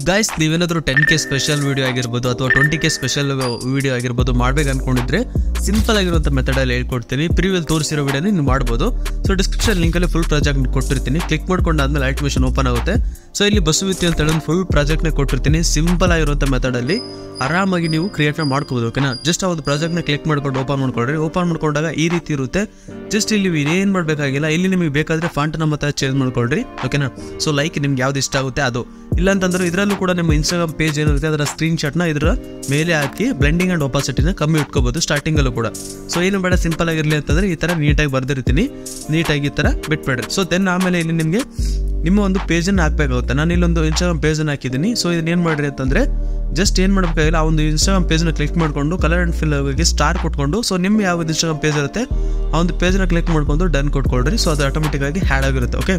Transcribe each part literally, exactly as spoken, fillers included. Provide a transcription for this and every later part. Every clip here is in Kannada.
ಗೈಸ್ ನೀವೇನಾದರೂ ಟೆನ್ ಕೆ ಸ್ಪೆಷಲ್ ವೀಡಿಯೋ ಆಗಿರ್ಬೋದು ಅಥವಾ ಟ್ವೆಂಟಿ ಕೆ ಸ್ಪೆಷಲ್ ವೀಡಿಯೋ ಆಗಿರ್ಬೋದು ಮಾಡ್ಬೇಕು ಅನ್ಕೊಂಡಿದ್ರೆ ಸಿಂಪಲ್ ಆಗಿರುವಂಥ ಮೆಥಡಲ್ಲಿ ಹೇಳ್ಕೊಡ್ತೀನಿ. ಪ್ರೀವಿಯಲ್ ತೋರಿಸಿರೋ ವೀಡಿಯೋನ ನೀವು ಮಾಡ್ಬೋದು. ಸೊ ಡಿಸ್ಕ್ರಿಪ್ಷನ್ ಲಿಂಕಲ್ಲಿ ಫುಲ್ ಪ್ರಾಜೆಕ್ಟ್ ಕೊಟ್ಟಿರ್ತೀನಿ. ಕ್ಲಿಕ್ ಮಾಡ್ಕೊಂಡಾದ್ಮೇಲೆ ಆಕ್ಟಿವೇಷನ್ ಓಪನ್ ಆಗುತ್ತೆ. ಸೊ ಇಲ್ಲಿ ಬಸ್ಸು ವಿತ್ತಿ ಅಂತ ಹೇಳಿ ಫುಲ್ ಪ್ರಾಜೆಕ್ಟ್ನ ಕೊಟ್ಟಿರ್ತೀನಿ. ಸಿಂಪಲ್ ಆಗಿರುವಂಥ ಮೆಥಡಲ್ಲಿ ಆರಾಮಾಗಿ ನೀವು ಕ್ರಿಯೇಟ್ನ ಮಾಡ್ಕೋಬೋದು. ಓಕೆನಾ, ಜಸ್ಟ್ ಆ ಒಂದು ಪ್ರಾಜೆಕ್ಟ್ನ ಕ್ಲಿಕ್ ಮಾಡ್ಕೊಂಡು ಓಪನ್ ಮಾಡ್ಕೊಳ್ರಿ. ಓಪನ್ ಮಾಡ್ಕೊಂಡಾಗ ಈ ರೀತಿ ಇರುತ್ತೆ. ಜಸ್ಟ್ ಇಲ್ಲಿ ಏನು ಮಾಡಬೇಕಾಗಿಲ್ಲ. ಇಲ್ಲಿ ನಿಮಗೆ ಬೇಕಾದರೆ ಫಾಂಟ್ನ ಮತ್ತೆ ಚೇಂಜ್ ಮಾಡ್ಕೊಳ್ರಿ. ಓಕೆನಾ, ಸೊ ಲೈಕ್ ನಿಮ್ಗೆ ಯಾವ್ದು ಇಷ್ಟ ಆಗುತ್ತೆ ಅದು. ಇಲ್ಲ ಅಂತಂದ್ರೆ ಇದರಲ್ಲೂ ಕೂಡ ನಿಮ್ಮ ಇನ್ಸ್ಟಾಗ್ರಾಮ್ ಪೇಜ್ ಏನಿರುತ್ತೆ ಅದರ ಸ್ಕ್ರೀನ್ ಶಾಟ್ನ ಇದರ ಮೇಲೆ ಹಾಕಿ ಬ್ಲೆಂಡಿಂಗ್ ಆ್ಯಂಡ್ ಒಪಾಸಿಟಿನ ಕಮ್ಮಿ ಇಟ್ಕೋಬೋದು ಸ್ಟಾರ್ಟಿಂಗಲ್ಲೂ ಕೂಡ. ಸೊ ಏನು ಬೇಡ, ಸಿಂಪಲ್ ಆಗಿರಲಿ ಅಂತಂದರೆ ಈ ಥರ ನೀಟಾಗಿ ಬರ್ದಿರ್ತೀನಿ. ನೀಟಾಗಿ ಈ ಥರ ಬಿಟ್ಬೇಡ್ರಿ. ಸೊ ದೆನ್ ಆಮೇಲೆ ಇಲ್ಲಿ ನಿಮಗೆ ನಿಮ್ಮ ಒಂದು ಪೇಜನ್ನು ಹಾಕಬೇಕಾಗುತ್ತೆ. ನಾನು ಇಲ್ಲೊಂದು ಇನ್ಸ್ಟಾಗ್ರಾಮ್ ಪೇಜನ್ನು ಹಾಕಿದ್ದೀನಿ. ಸೊ ಇದನ್ನ ಏನು ಮಾಡಿರಿ ಅಂತಂದರೆ ಜಸ್ಟ್ ಏನು ಮಾಡಬೇಕಾಗಿಲ್ಲ, ಆ ಒಂದು ಇನ್ಸ್ಟಾಗ್ರಾಮ್ ಪೇಜ್ನ ಕ್ಲಿಕ್ ಮಾಡಿಕೊಂಡು ಕಲರ್ ಆ್ಯಂಡ್ ಫಿಲ್ ಆಗಿ ಸ್ಟಾರ್ ಕೊಟ್ಕೊಂಡು, ಸೊ ನಿಮ್ಮ ಯಾವ ಇನ್ಸ್ಟಾಗ್ರಾಮ್ ಪೇಜ್ ಇರುತ್ತೆ ಆ ಒಂದು ಪೇಜ್ನ ಕ್ಲಿಕ್ ಮಾಡ್ಕೊಂಡು ಡನ್ ಕೊಟ್ಕೊಳ್ರಿ. ಸೊ ಅದು ಆಟೋಮೆಟಿಕ್ಕಾಗಿ ಹ್ಯಾಡ್ ಆಗಿರುತ್ತೆ. ಓಕೆ,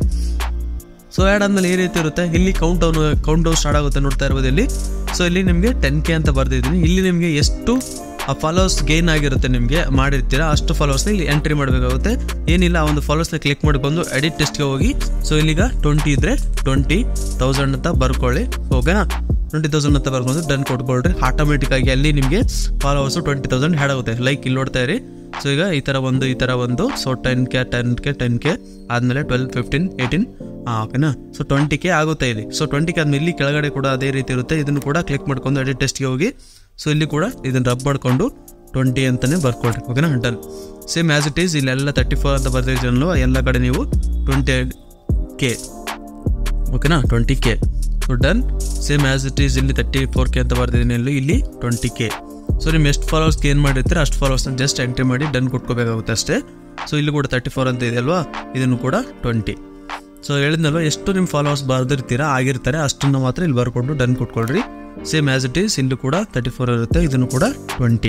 ಸೊ ಆ್ಯಡ್ ಆದಮೇಲೆ ಈ ರೀತಿ ಇರುತ್ತೆ. ಇಲ್ಲಿ count down count down start ಆಗುತ್ತೆ ನೋಡ್ತಾ ಇರ್ಬೋದು ಇಲ್ಲಿ. ಸೊ ಇಲ್ಲಿ ನಿಮಗೆ ಟೆನ್ ಕೆ ಅಂತ ಬರ್ದಿದ್ದೀನಿ. ಇಲ್ಲಿ ನಿಮಗೆ ಎಷ್ಟು ಆ ಫಾಲೋವರ್ಸ್ ಗೇನ್ ಆಗಿರುತ್ತೆ ನಿಮಗೆ ಮಾಡಿರ್ತೀರಾ ಅಷ್ಟು ಫಾಲೋವರ್ಸ್ನ ಇಲ್ಲಿ ಎಂಟ್ರಿ ಮಾಡಬೇಕಾಗುತ್ತೆ. ಏನಿಲ್ಲ, ಆ ಒಂದು ಫಾಲೋವರ್ಸ್ನ ಕ್ಲಿಕ್ ಮಾಡ್ಕೊಂಡು ಎಡಿಟ್ ಟೆಸ್ಟ್ಗೆ ಹೋಗಿ. ಸೊ ಇಲ್ಲಿಗ ಟ್ವೆಂಟಿ ಇದ್ರೆ ಟ್ವೆಂಟಿ ತೌಸಂಡ್ ಅಂತ ಬರ್ಕೊಳ್ಳಿ. ಓಕೆನಾ, ಟ್ವೆಂಟಿ ತೌಸಂಡ್ ಅಂತ ಬರ್ಕೊಂಡು ಡನ್ ಕೊಟ್ಕೊಳ್ರಿ. ಆಟೋಮೆಟಿಕ್ಕಾಗಿ ಅಲ್ಲಿ ನಿಮಗೆ ಫಾಲೋವರ್ಸು ಟ್ವೆಂಟಿ ತೌಸಂಡ್ ಹ್ಯಾಡ್ ಆಗುತ್ತೆ. ಲೈಕ್ ಇಲ್ಲಿ ನೋಡ್ತಾ ಇರಿ. ಸೊ ಈಗ ಈ ಥರ ಒಂದು ಈ ಥರ ಒಂದು so ten K ten K ten K ಆದಮೇಲೆ ಟ್ವೆಲ್ ಫಿಫ್ಟೀನ್ ಏಯ್ಟೀನ್ ಹಾಂ ಓಕೆನಾ. ಸೊ ಟ್ವೆಂಟಿ ಕೆ ಆಗುತ್ತೆ ಇಲ್ಲಿ. ಸೊ ಟ್ವೆಂಟಿ ಕೆ ಆದಮೇಲೆ ಇಲ್ಲಿ ಕೆಳಗಡೆ ಕೂಡ ಅದೇ ರೀತಿ ಇರುತ್ತೆ. ಇದನ್ನು ಕೂಡ ಕ್ಲಿಕ್ ಮಾಡ್ಕೊಂಡು ಎಡಿಟ್ ಟೆಸ್ಟ್ಗೆ ಹೋಗಿ. ಸೊ ಇಲ್ಲಿ ಕೂಡ ಇದನ್ನು ರಬ್ ಮಾಡಿಕೊಂಡು ಟ್ವೆಂಟಿ ಅಂತಲೇ ಬರ್ಕೊಳ್ರಿ. ಓಕೆನಾ, done. Same as it is ಇಲ್ಲೆಲ್ಲ ತರ್ಟಿ ಫೋರ್ ಅಂತ ಬರ್ದಿದ್ದೀನಲ್ವ, ಎಲ್ಲ ಕಡೆ ನೀವು ಟ್ವೆಂಟಿ ಕೆ ಓಕೆನಾ, twenty K. So done. Same as it is ಇಲ್ಲಿ ತರ್ಟಿ ಫೋರ್ ಕೆ ಅಂತ ಬರ್ದಿದ್ದೀನಿ ಇಲ್ಲಿ ಇಲ್ಲಿ ಟ್ವೆಂಟಿ ಕೆ. ಸೊ ನಿಮ್ಮ ಎಷ್ಟು ಫಾಲೋವರ್ಸ್ಗೆ ಏನು ಮಾಡಿರ್ತೀರ ಅಷ್ಟು ಫಾಲೋವರ್ಸ್ನ ಜಸ್ಟ್ ಎಂಟ್ರಿ ಮಾಡಿ ಡನ್ ಕೊಟ್ಕೋಬೇಕಾಗುತ್ತೆ ಅಷ್ಟೇ. ಸೊ ಇಲ್ಲಿ ಕೂಡ ತರ್ಟಿ ಫೋರ್ ಅಂತ ಇದೆ ಅಲ್ವಾ, ಇದನ್ನು ಕೂಡ ಟ್ವೆಂಟಿ. ಸೊ ಹೇಳಿದ್ನಲ್ವ, ಎಷ್ಟು ನಿಮ್ಮ ಫಾಲೋವರ್ಸ್ ಬರ್ದಿರ್ತೀರಾ ಆಗಿರ್ತಾರೆ ಅಷ್ಟನ್ನು ಮಾತ್ರ ಇಲ್ಲಿ ಬರ್ಕೊಂಡು ಡನ್ ಕೊಟ್ಕೊಳ್ರಿ. ಸೇಮ್ ಆ್ಯಸ್ ಇಟ್ ಈಸ್ ಇಲ್ಲೂ ಕೂಡ ತರ್ಟಿ ಫೋರ್ ಇರುತ್ತೆ, ಇದನ್ನು ಕೂಡ twenty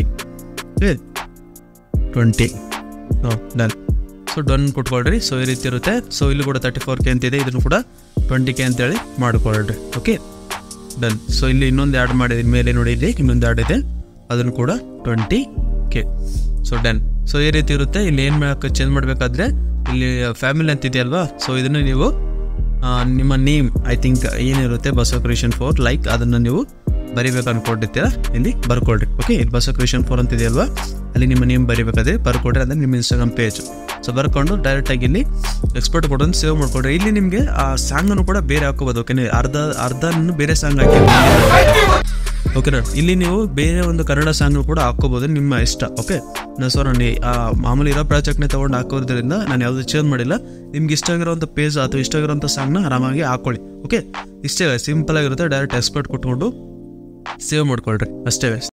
twenty done. So done ಕೊಟ್ಕೊಳ್ರಿ. ಸೊ ಈ ರೀತಿ ಇರುತ್ತೆ. ಸೊ ಇಲ್ಲಿ ಕೂಡ ತರ್ಟಿ ಫೋರ್ ಕೆ ಅಂತಿದೆ, ಇದನ್ನು ಕೂಡ ಟ್ವೆಂಟಿ ಕೆ ಅಂತೇಳಿ ಮಾಡ್ಕೊಳ್ರಿ. Okay, done. ಸೊ ಇಲ್ಲಿ ಇನ್ನೊಂದು ಆ್ಯಡ್ ಮಾಡಿದ ಮೇಲೆ ನೋಡಿ, ಇಲ್ಲಿ ಇನ್ನೊಂದು ಆ್ಯಡ್ ಇದೆ, ಅದನ್ನು ಕೂಡ twenty K. So done. So ಈ ರೀತಿ ಇರುತ್ತೆ. ಇಲ್ಲಿ ಏನು ಮಾಡಕ್ಕೆ ಚೇಂಜ್ ಮಾಡಬೇಕಾದ್ರೆ ಇಲ್ಲಿ ಫ್ಯಾಮಿಲಿ ಅಂತಿದೆಯಲ್ವಾ, ಸೊ ಇದನ್ನು ನೀವು ನಿಮ್ಮ ನೇಮ್ ಐ ಥಿಂಕ್ ಏನಿರುತ್ತೆ ಬಸವ ಕ್ರಿಯೇಷನ್ ಫೋರ್ ಲೈಕ್ ಅದನ್ನು ನೀವು ಬರಿಬೇಕು ಅನ್ಕೊಂಡಿರ್ತೀರಾ, ಇಲ್ಲಿ ಬರ್ಕೊಳ್ರಿ. ಓಕೆ, ಇಲ್ಲಿ ಬಸವ ಕ್ರಿಯೇಷನ್ ಫೋರ್ ಅಂತಿದೆಯಲ್ವಾ, ಅಲ್ಲಿ ನಿಮ್ಮ ನೇಮ್ ಬರಿಬೇಕಾದ್ರೆ ಬರ್ಕೊಡ್ರಿ. ಅಂದರೆ ನಿಮ್ಮ ಇನ್ಸ್ಟಾಗ್ರಾಮ್ ಪೇಜ್. ಸೊ ಬರ್ಕೊಂಡು ಡೈರೆಕ್ಟಾಗಿ ಇಲ್ಲಿ ಎಕ್ಸ್ಪೋರ್ಟ್ ಕೊಡೋದು ಸೇವ್ ಮಾಡ್ಕೊಡ್ರಿ. ಇಲ್ಲಿ ನಿಮಗೆ ಆ ಸಾಂಗನ್ನು ಕೂಡ ಬೇರೆ ಹಾಕೋಬೋದು. ಓಕೆನಾ, ಅರ್ಧ ಅರ್ಧನೂ ಬೇರೆ ಸಾಂಗ್ ಹಾಕಿ. ಓಕೆನಾ, ಇಲ್ಲಿ ನೀವು ಬೇರೆ ಒಂದು ಕನ್ನಡ ಸಾಂಗ್ ಕೂಡ ಹಾಕೋಬೋದು, ನಿಮ್ಮ ಇಷ್ಟ. ಓಕೆ, ನಾ ಸೊ ನಾನು ಆ ಮಾಮೂಲಿ ಇರೋ ಪ್ರಾಜೆಕ್ಟ್ನೇ ತೊಗೊಂಡು ಹಾಕೋದ್ರಿಂದ ನಾನು ಯಾವುದು ಚೇಂಜ್ ಮಾಡಿಲ್ಲ. ನಿಮ್ಗೆ ಇಷ್ಟ ಆಗಿರೋಂಥ ಪೇಜ್ ಅಥವಾ ಇಷ್ಟ ಆಗಿರೋಂಥ ಸಾಂಗ್ನ ಆರಾಮಾಗಿ ಹಾಕೊಳ್ಳಿ. ಓಕೆ, ಇಷ್ಟೇ ಸಿಂಪಲ್ ಆಗಿರುತ್ತೆ. ಡೈರೆಕ್ಟ್ ಎಕ್ಸ್ಪೋರ್ಟ್ ಕೊಟ್ಕೊಂಡು ಸೇವ್ ಮಾಡ್ಕೊಳ್ರಿ ಅಷ್ಟೇ.